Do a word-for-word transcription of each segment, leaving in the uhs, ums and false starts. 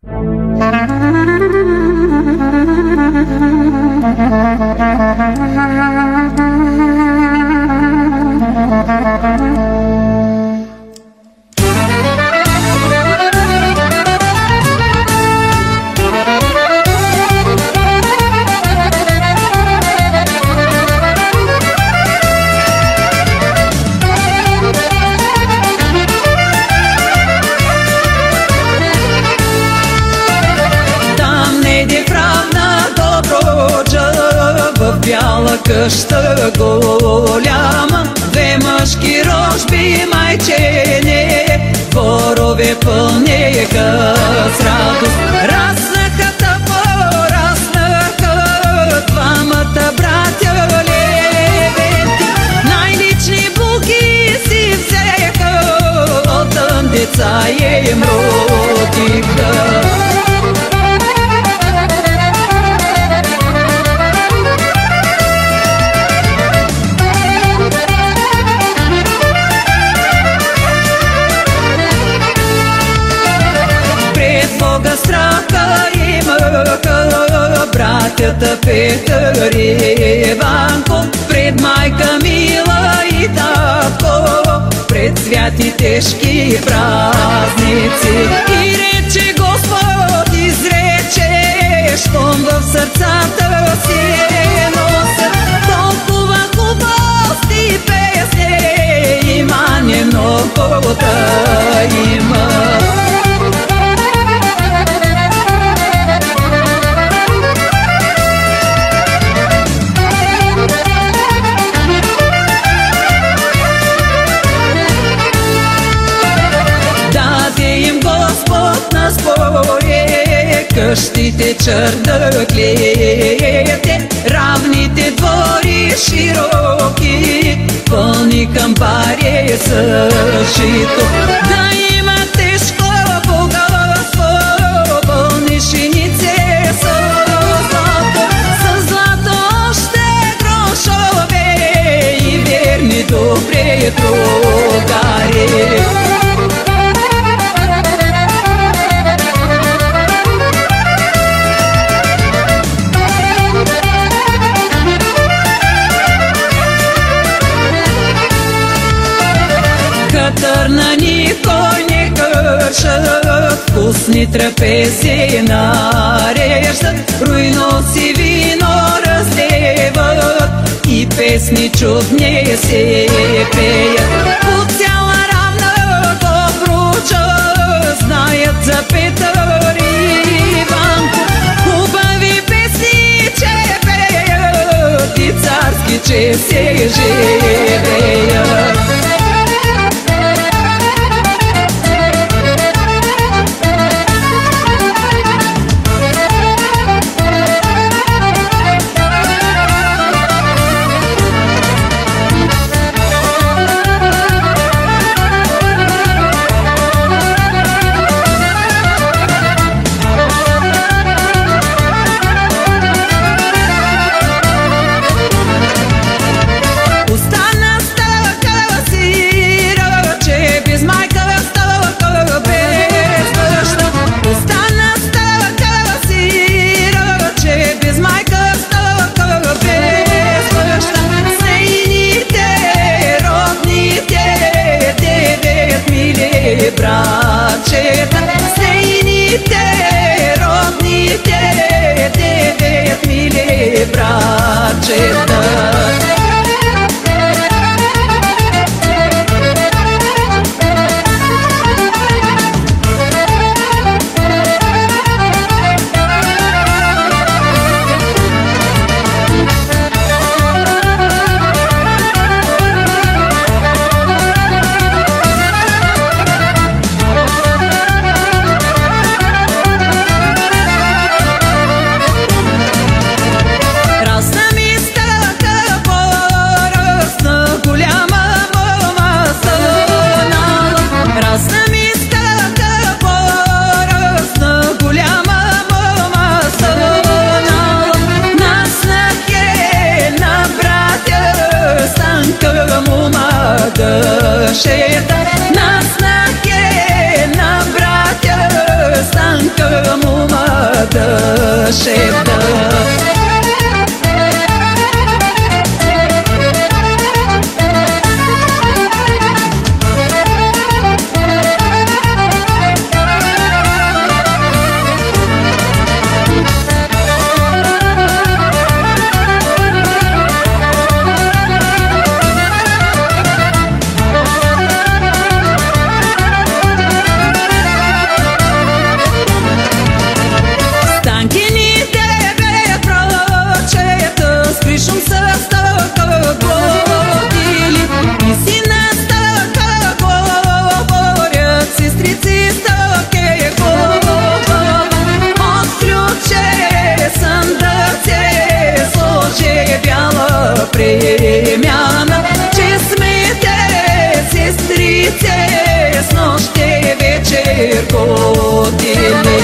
Къща голяма, две мъжки рожби майчене, дворове пълнеха с радост. Раснаха тъпо, раснаха двамата братя левенти, най-лични буки си взеха, оттам деца им родиха. Страха имаха братята Петър и Иванко, пред майка мила и татко, пред святи тежки празници. И рече Господ, изрече, щом в сърцата си носят толкова хубости и песни, има не много да има. Къщите чердаклете, равните двори широки, пълни камбари съшито. Да има тежко богатство, пълни шинице с злато, с злато още грошове и верни добре другари. Катър на никой не кършат, вкусни трапези нареждат, руйно си вино разлеват и песни чудни се пеят. По цяла равна Добруджа знаят за Петър и Иванко, хубави песни, че пеят и царски, че се живеят. Братчета, сейните, родните, девет мили братчета. mumă deșeptă. Премяна, чесмите, сестрице, с нощи вечер ходили.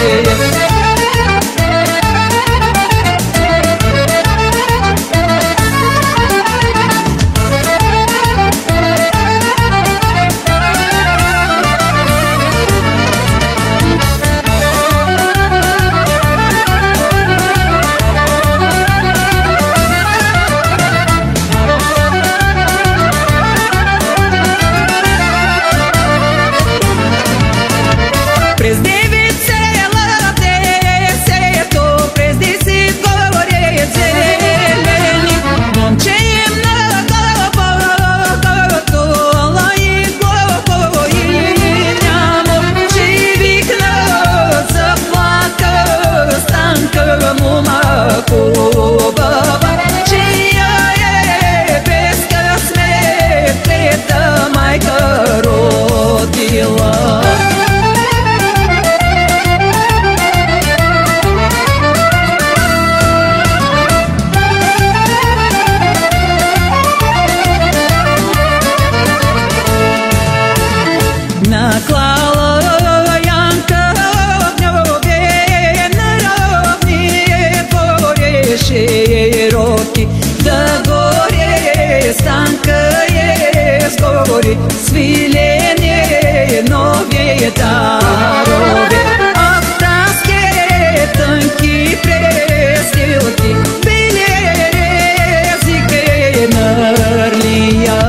Свиление новые дороги, автоски, танки, престилки, березики, нарлия.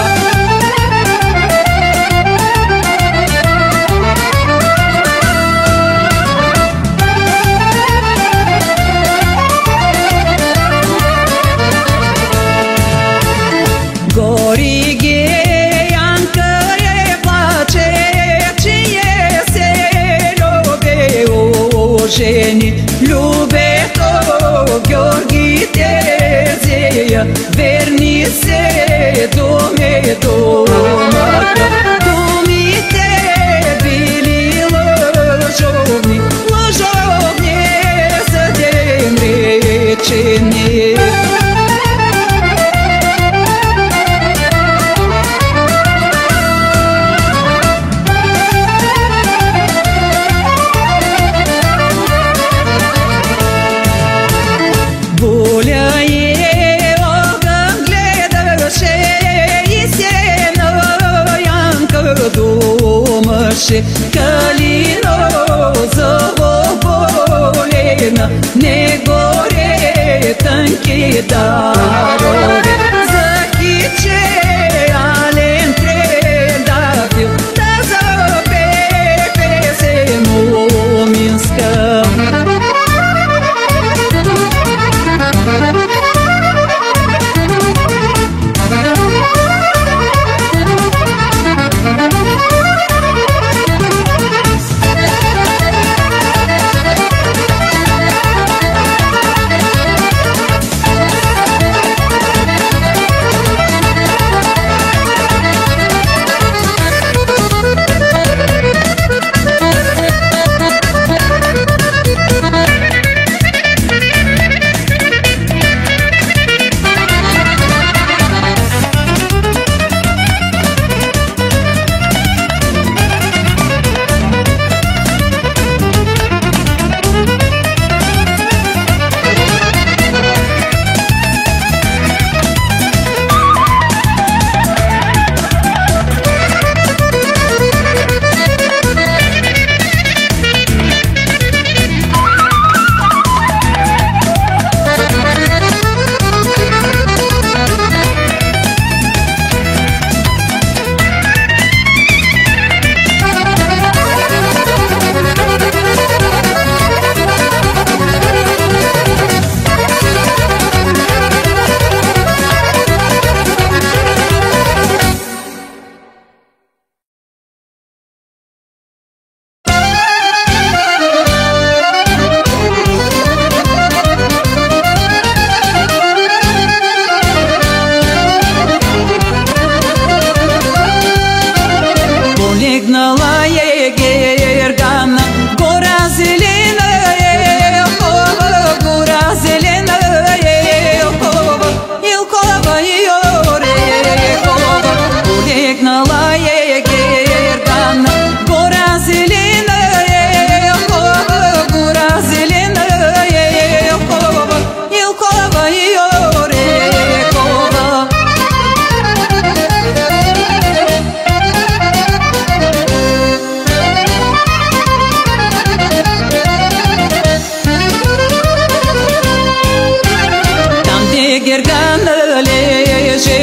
Жени, любето, Георги Терезия, верни се думи думаха. Думите били лъжовни, лъжовни за ден речени. Калино заволена, не горе танки дороги. Захиче ален тредавил, да запепе се муминска.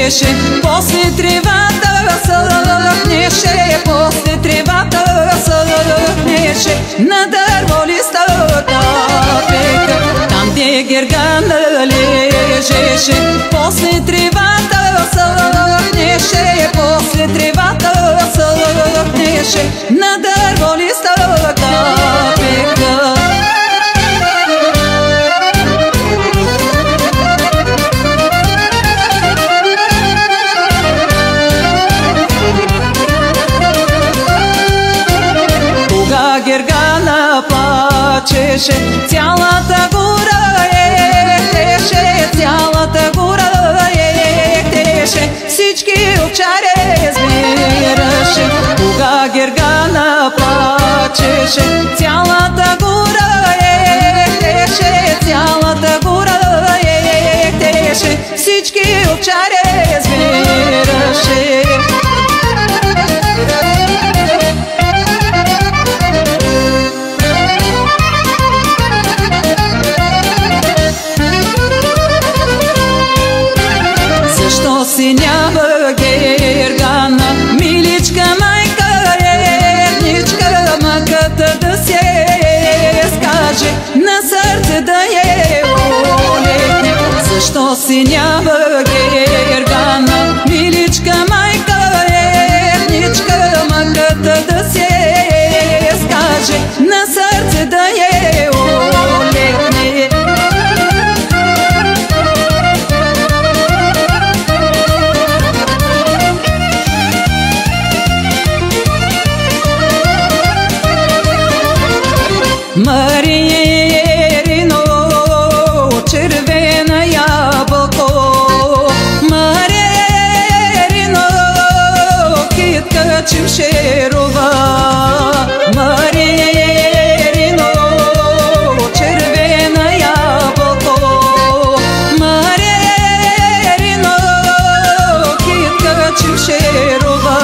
лежеше, после тревата съхнеше, после тревата съхнеше, на дърво листата пека, там де гергана лежеше, после тревата съхнеше, после тревата съхнеше, на дърво листата пека. Гергана плачеше, цялата гора ехтеше, цялата гора ехтеше, всички овчари сбираше. Кога Гергана плачеше, цялата гора ехтеше, цялата гора ехтеше, всички овчари сбираше. Синява Гергана, миличка майка, едничка маката да се скаже, на сърце да е олекне. Защо синява Гергана, миличка майка, едничка маката да се скаже, на сърце да е олекне. Марино, червена ябълко, Марино, китка чимшерова, Марино, червена ябълко, Марино, китка чимшерова.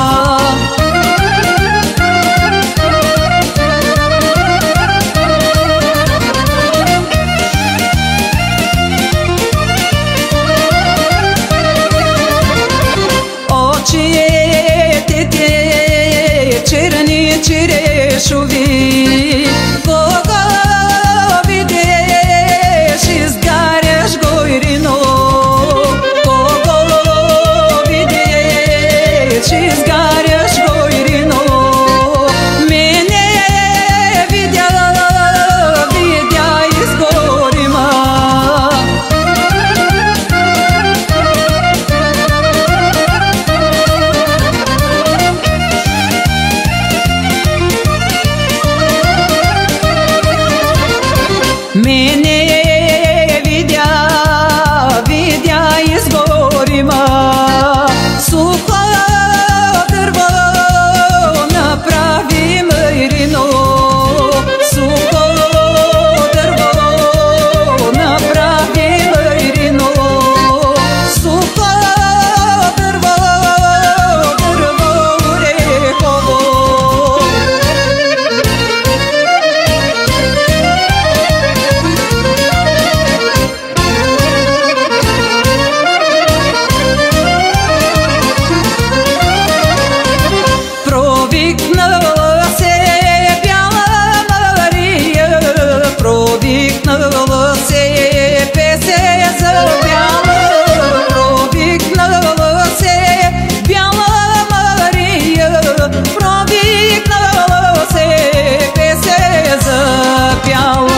Черни черешови, кого видиш, изгаряш горено, кого видиш, изгаряш горено. Мене видя, видя изгорима. Мене видя, видя изгорима, сухо дърво направи мърино, сухо дърво направи мърино, сухо дърво, дърво орехово. Провикнала се бяла Мария, провикнала се песе за бяла, провикнала се бяла Мария, провикнала се песе за бяла.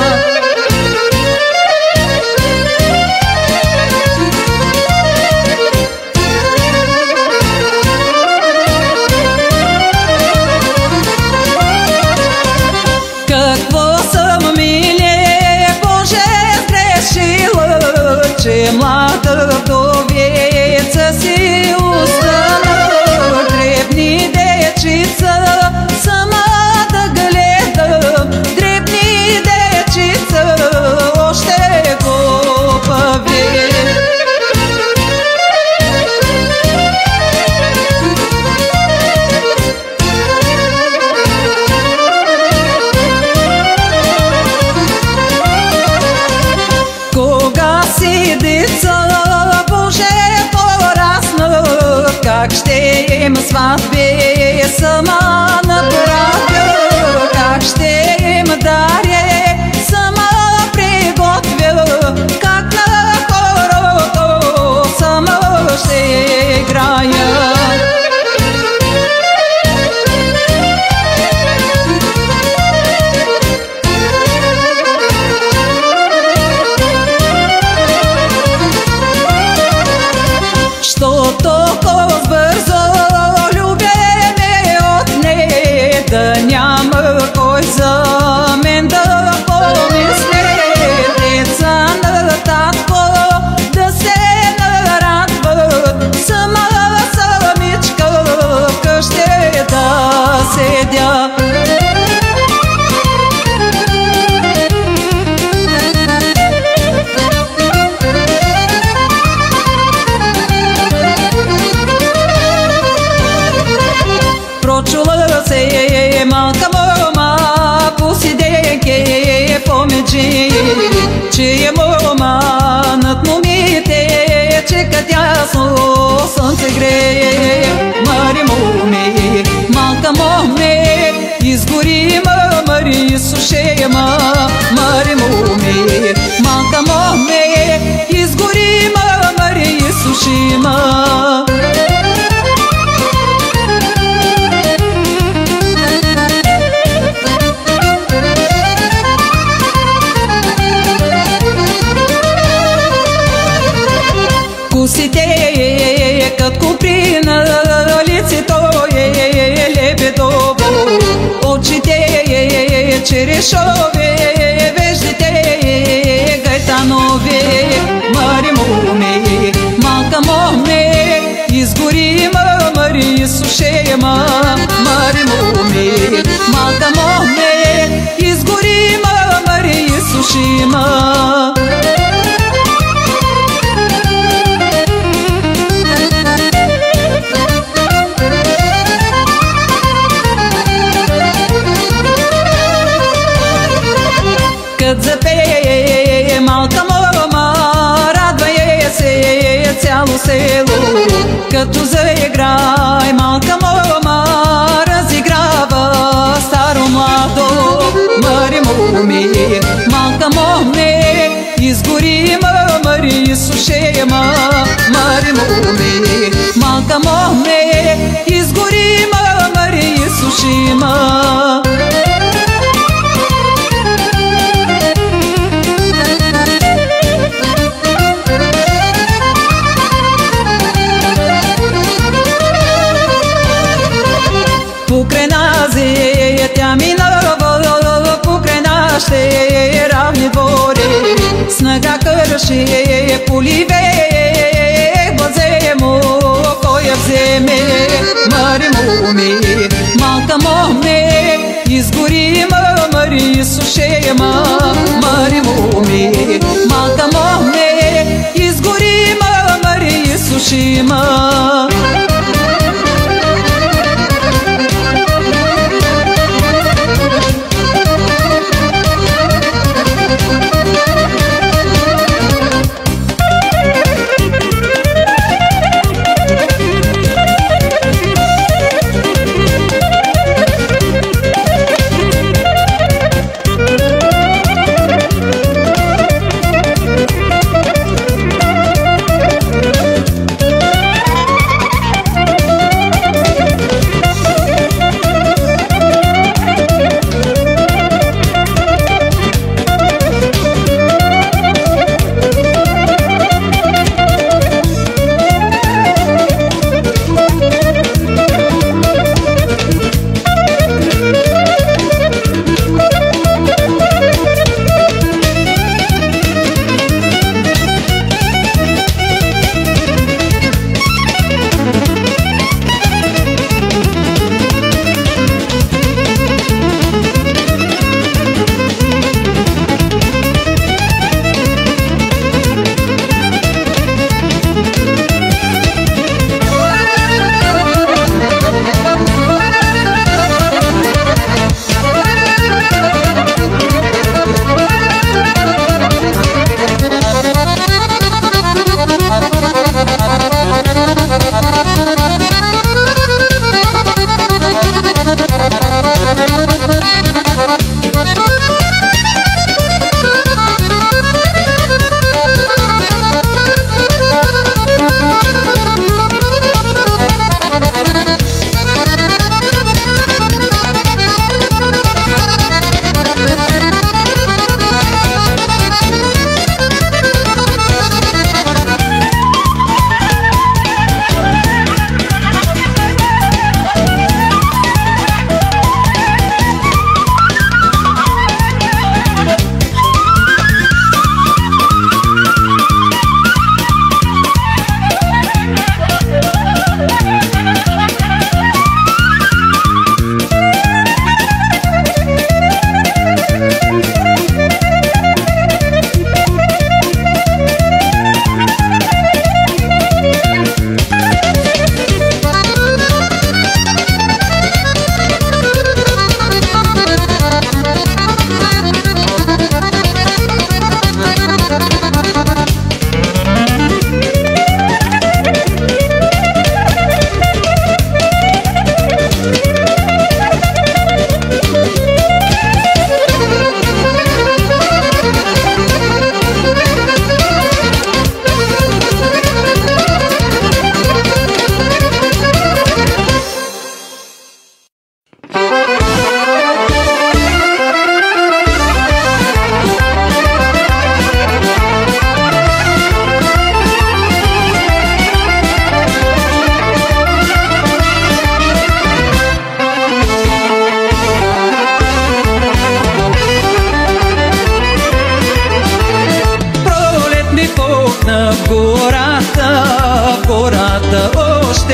Какво съм, миле Боже, сгрешила, че млада вдовица си остана, дребни дечица сама да гледам, дребни дечица още глупави. Кога си деца, Боже, сватби сама направя, как ще им даря, сама приготвя, как на хорото сама ще играя. Що толкова бързо любя ме отне, да няма кой за мен да помисне. Деца на татко да се нарадват, сама самичка вкъщи да седя. Прочула се малка мома по седенке помечи, че е мома над момите, чека тясно слънце грее. Мари моме, малка моме, изгори ма, мари суше ма. Мари моме, малка моме, изгори ма, мари суши ма. Косите кът куприна, лицето е лебедово, очите черешове, веждите гайтанове. Мари моме, малка моме, изгори ма, мари суше ма. Мари моме, малка моме, изгори ма, мари суши ма. Кът запее малка мома, радва е се цяло село. Като заиграй малка мома, разиграва старо младо. Мари моме, малка моме, изгори ма, мари суше ма. Мари моме, малка моме, изгори ма, мари суши ма. Покрай нази тя минава, покрай нашите равни двори, снага кърши поливе, глазе му кой я вземе. Мари моме, малка моме, изгори ма, мари суше ма. Мари моме, малка моме, изгори ма, мари суши ма.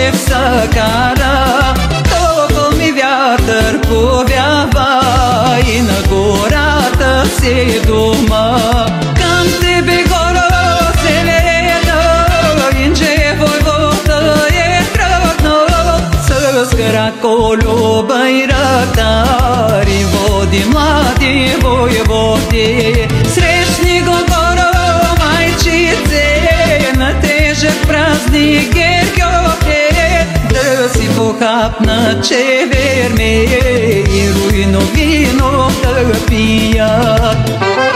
още в сакара. Толкова ми вятър повява и на гората си дома. Към тебе гора селена, Инче войвода е тръгнал с крако люба и рактар и води млади войводи. Срещни го гора майчице на тежък празник Гергьовден, да си похапна чеверме и руйно вино да пият.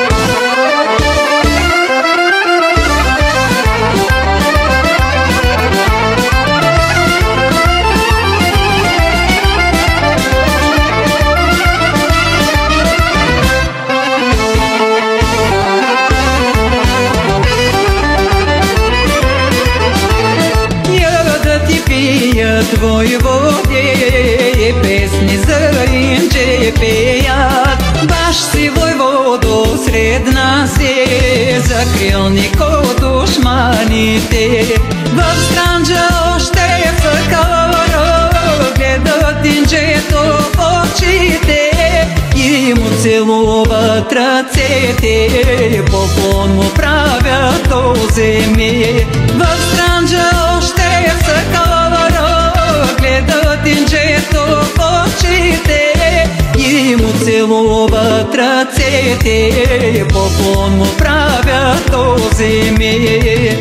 Войводи и песни за Инче пеят. Баш си войводо сред нас е, закрилник от душманите. В Странджа още в сакара гледат Инчето в очите и му целуват ръцете, поклон му правят до земи. В Странджа още в сакара гледат Инчето в очите и му целуват ръцете, поклон му правят до земи.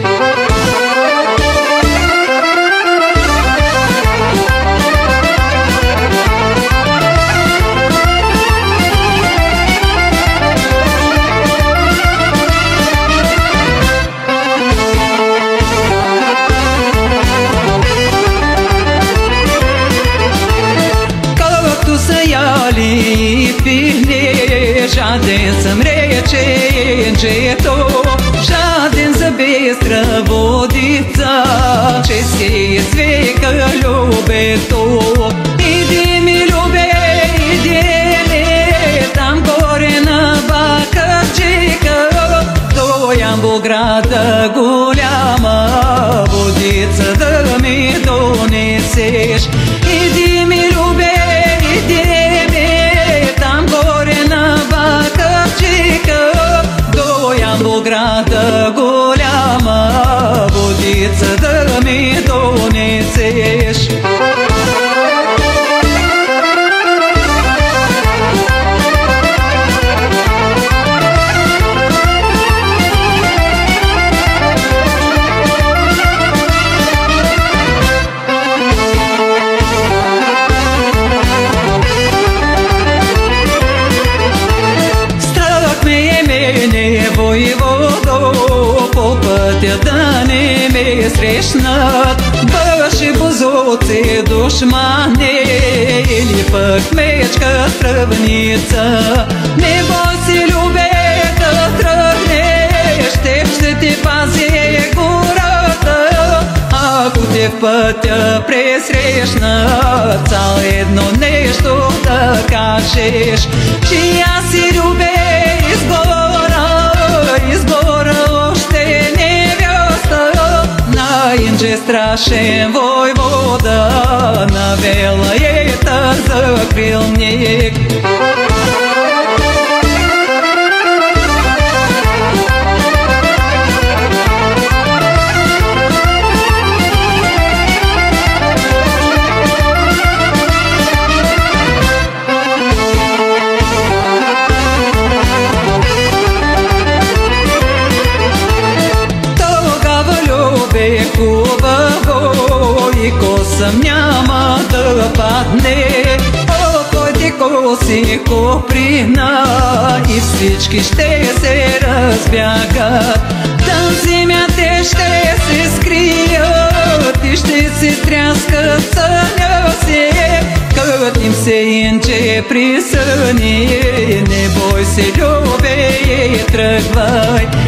И пили, жаден съм, рече Инчето, жаден за бистра водица, че си свика любето. Иди ми, любе, иди ми, там горе на Бакърчика, до Ямболграда голяма водица да ми донесеш. Иди ми, любе, иди ми, там горе на Бакърчика, до Ямболграда голяма водица да ми донесеш. Войводо, по пътя да не ме срещнат ваши бозоци душмани или пък мечка тръвница. Не бой се, любе, да тръгнеш, теб ще ти пази гората. Ако те в пътя пресрещнат, цял едно нещо да кажеш, че аз си, любе, изгора, изгора още невяста на Инче страшен войвода, навела е за крилник. Хубаво и косъм няма да падне, о, кой ти коси коприна и всички ще се разбягат. Там земята ще се скрият и ще се стряскат съня си, като им се Инче присъни. Не бой се, любе, и тръгвай.